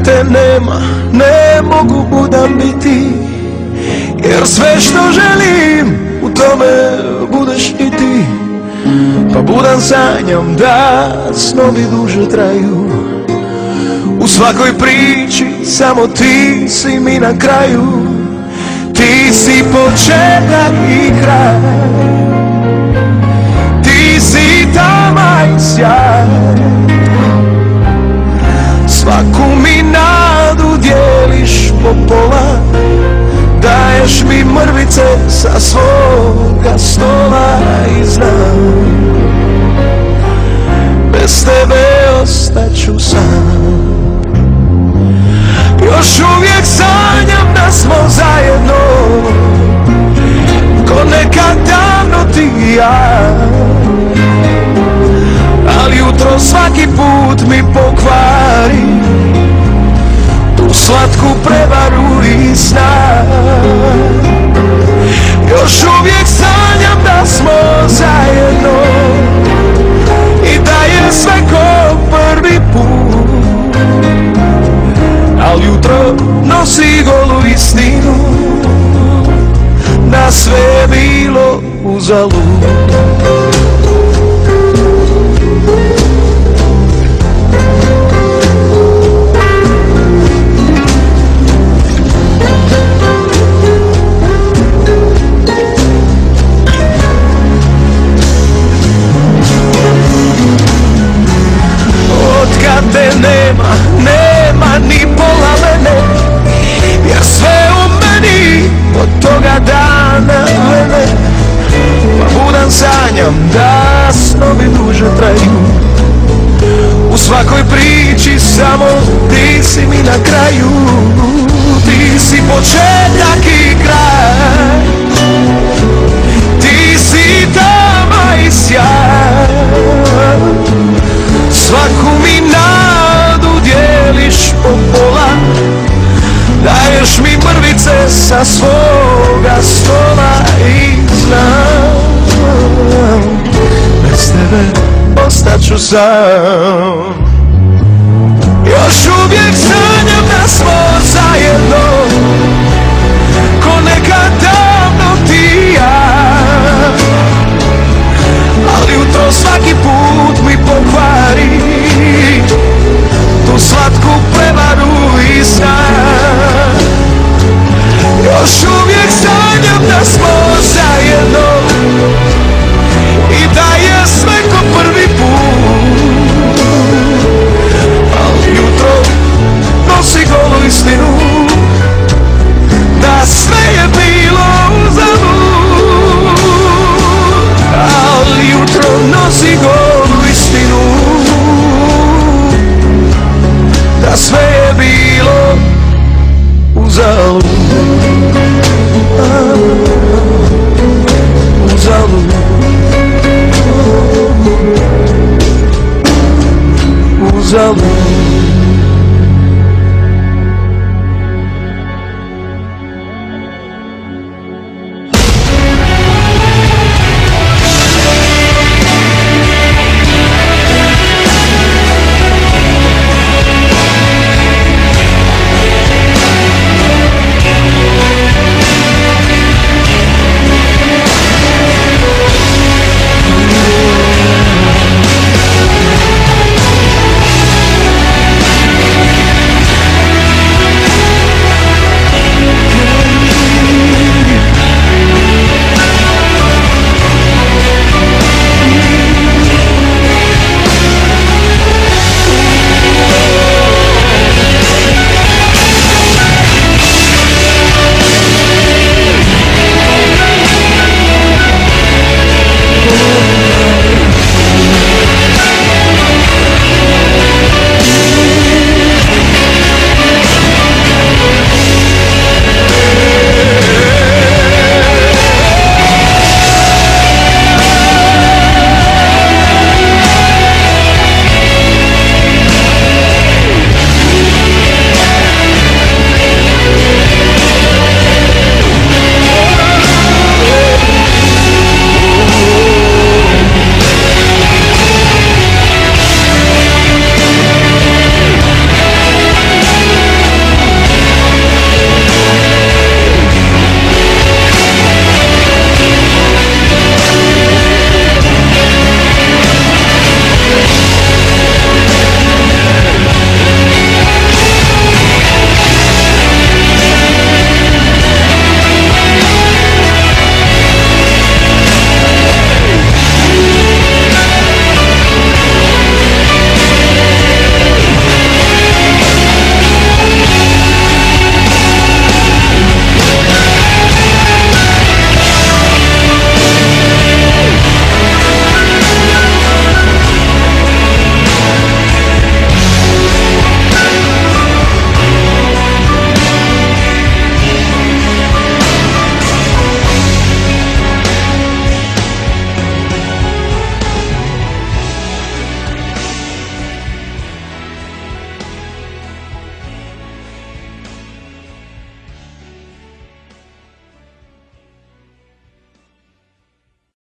kad te nema, ne mogu budan biti, jer sve što želim u tome budeš i ti. Pa budan sanjam da snovi duže traju, u svakoj priči samo ti si mi na kraju. Ti si početak i kraj, ti si tama i sjaj. Svaku mi nadu dijeliš po pola, daješ mi mrvice sa svoga stola. I znam, bez tebe ostaću sam. Još uvijek sanjam da smo zajedno, ko nekad davno ti i ja. Ali jutro svaki put mi pokvari tu slatku prevaru i sna. Još uvijek sanjam da smo zajedno i da je sve ko prvi put, al jutro nosi golu istinu da sve je bilo uzalud. Otkad te nema, nema ni pola mene, jer sve u meni od toga dana vene. Pa budan sanjam da snovi duže traju, u svakoj priči samo ti si mi na kraju. Ti si početak i kraj, ti si tama i sjaj. Svaku mi nadu dijeliš po pola, daješ mi mrvice sa svoga stola. I znam, bez tebe ostaću sam.